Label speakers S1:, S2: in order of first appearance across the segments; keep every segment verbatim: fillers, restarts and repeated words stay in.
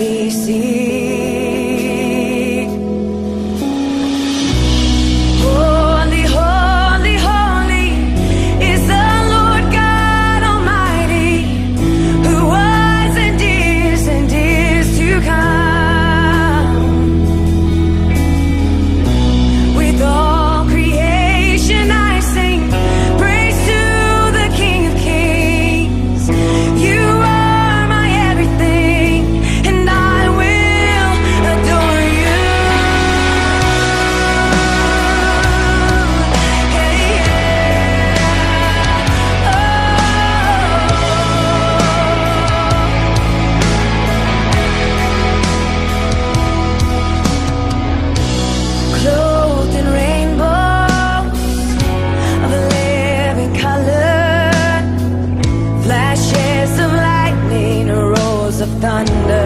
S1: be seen. Holy, holy, holy is the Lord God Almighty, who was and is and is to come. With all creation I sing praise to the King of Kings. You are my everything, and I will adore you. Hey, yeah. Oh. Clothed in rainbows of living color, flashes of lightning, roars of thunder.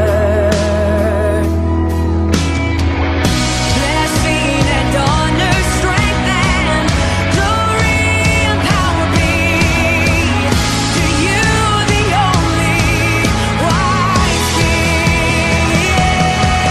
S1: Blessing and honor, strength and glory and power be to you, the only wise King.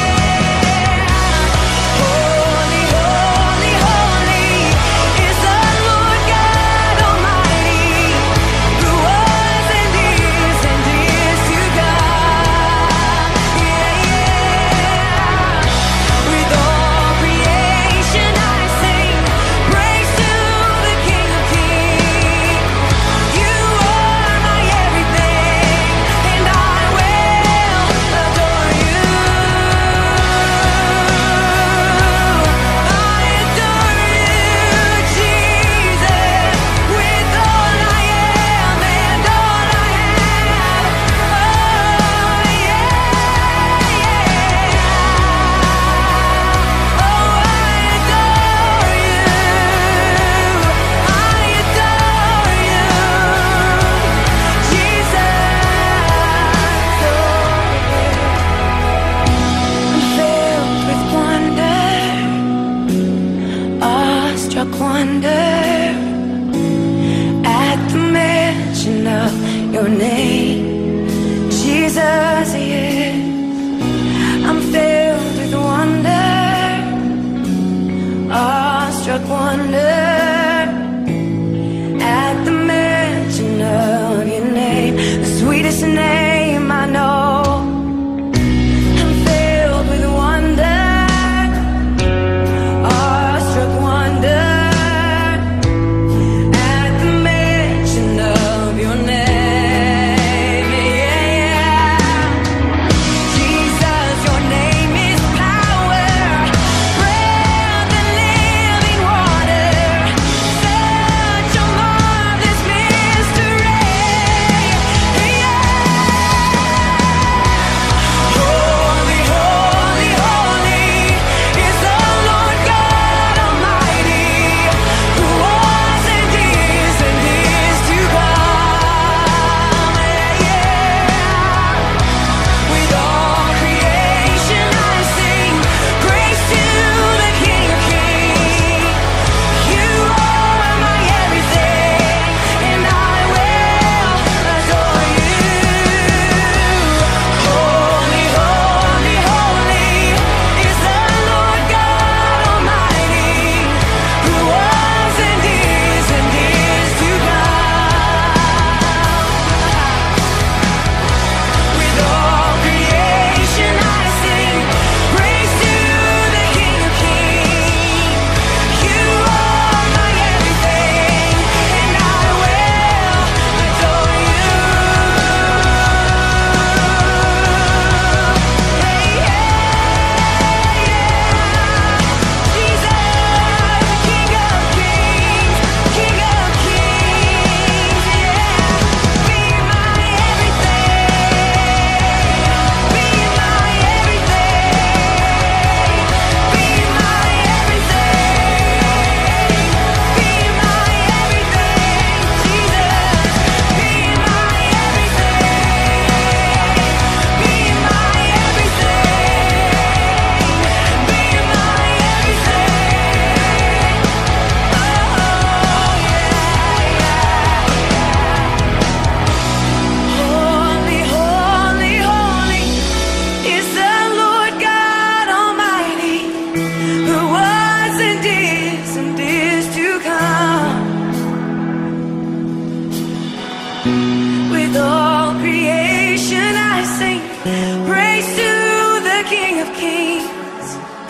S1: Holy, holy, holy is the Lord God Almighty, who was and is and is to come. Yeah, yeah. With all creation I sing praise to the King of Kings. You are my everything, and I will adore you. I adore you, Jesus, with all I am and all I have. Oh, yeah, yeah. Oh, I adore you. I adore you, Jesus. I'm filled with wonder, awestruck wonder at the mention of your name, Jesus. Yes, I'm filled with wonder, awestruck wonder at the mention of your name, the sweetest name I know. I'm filled with wonder, awestruck wonder at the mention of your name. Yeah. Jesus, your name is power, breath and living water. Such a marvelous mystery. Yeah.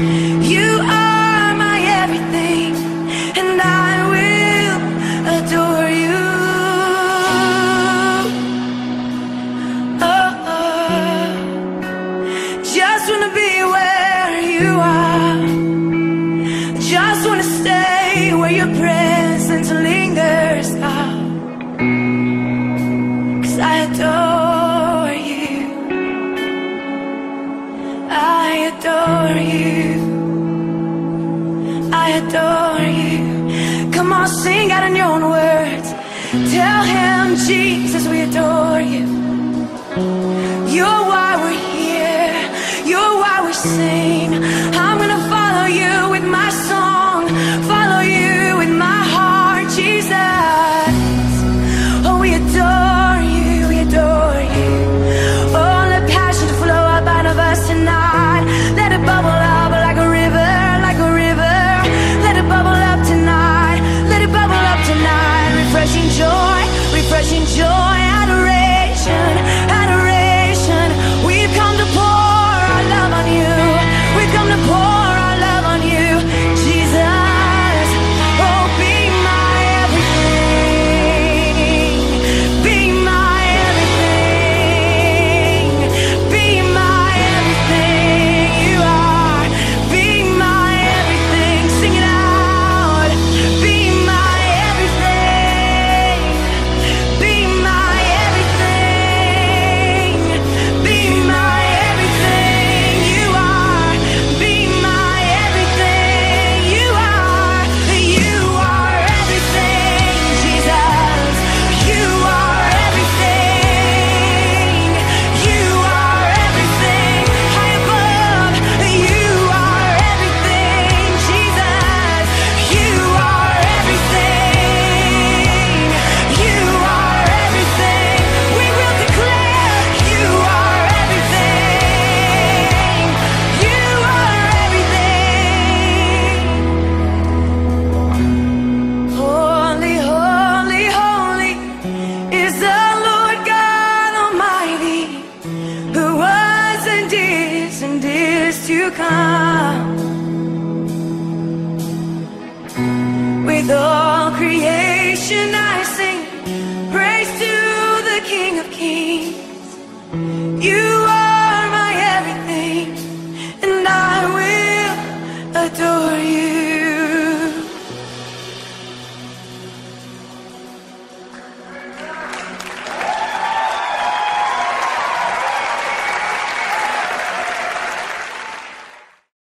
S1: You are my everything, and I will adore you. Oh, oh. Just wanna be where you are. Just wanna stay where your presence lingers out. 'Cause I adore you, I adore you, I adore you. Come on, sing out in your own words. Tell him, Jesus, we adore you. You're why we're here, you're why we sing. I'm gonna follow you with my song, follow you with my heart, Jesus. Oh, we adore you, we adore you. Oh, let passion flow up out of us tonight. Let it bubble up like a river, like a river. Let it bubble up tonight, let it bubble up tonight. Refreshing joy, refreshing joy, adoration, adoration. We've come to pour our love on you. We've come to pour our love on you, Jesus. Oh, be my everything, be my everything, be my everything. You are, be my everything. Sing it out. Be my everything, be my everything, be my everything. You are, be my everything. You are, you are everything, Jesus. You are everything, you are everything. High above, you are everything, Jesus. You are everything, you are everything. We will declare you are everything, you are everything. Holy, holy, holy is the Lord God Almighty, who was and is and is to come. With all creation I sing praise to the King of Kings. You